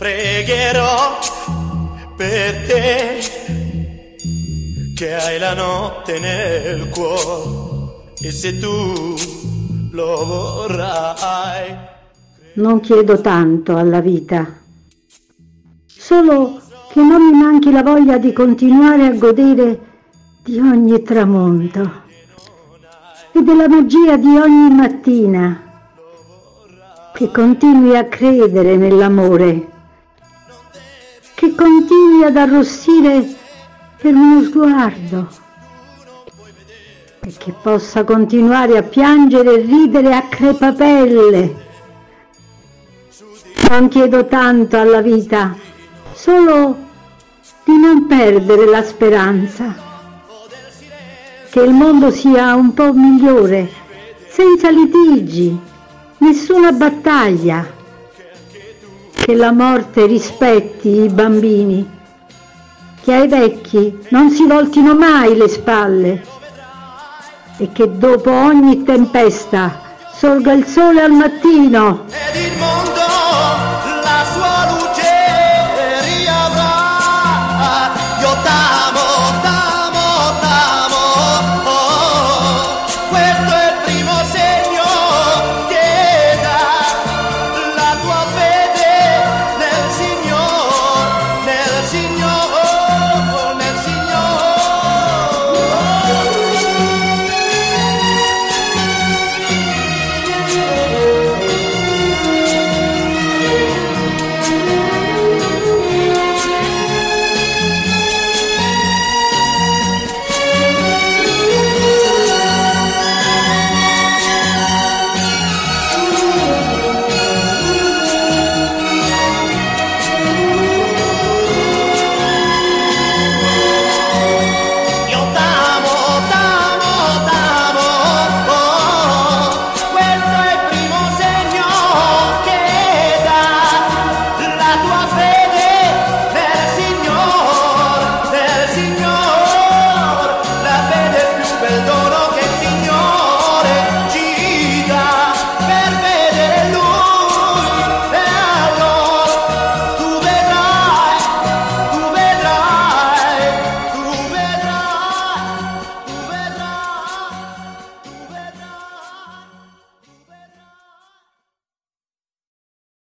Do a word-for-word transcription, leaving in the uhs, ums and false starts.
Pregherò per te che hai la notte nel cuore e se tu lo vorrai. Non chiedo tanto alla vita, solo che non mi manchi la voglia di continuare a godere di ogni tramonto e della magia di ogni mattina, che continui a credere nell'amore, che continui ad arrossire per uno sguardo e che possa continuare a piangere e ridere a crepapelle. Non chiedo tanto alla vita, solo di non perdere la speranza, che il mondo sia un po' migliore, senza litigi, nessuna battaglia, che la morte rispetti i bambini, che ai vecchi non si voltino mai le spalle e che dopo ogni tempesta sorga il sole al mattino.